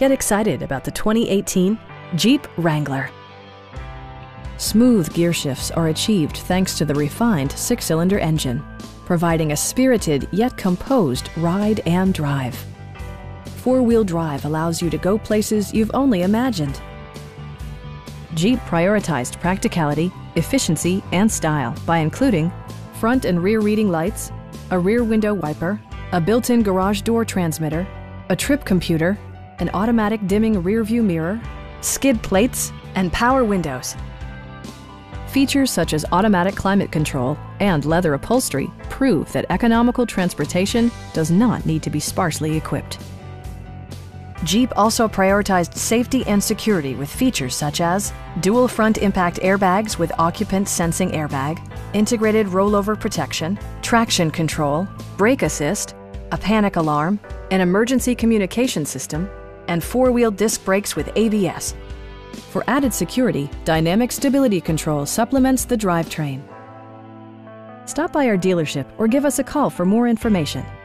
Get excited about the 2018 Jeep Wrangler. Smooth gear shifts are achieved thanks to the refined 6-cylinder engine, providing a spirited yet composed ride and drive. 4-wheel drive allows you to go places you've only imagined. Jeep prioritized practicality, efficiency, and style by including front and rear reading lights, a rear window wiper, a built-in garage door transmitter, a trip computer, an automatic dimming rear-view mirror, skid plates, and power windows. Features such as automatic climate control and leather upholstery prove that economical transportation does not need to be sparsely equipped. Jeep also prioritized safety and security with features such as dual front impact airbags with occupant sensing airbag, integrated rollover protection, traction control, brake assist, a panic alarm, an emergency communication system, and 4-wheel disc brakes with ABS. For added security, dynamic stability control supplements the drivetrain. Stop by our dealership or give us a call for more information.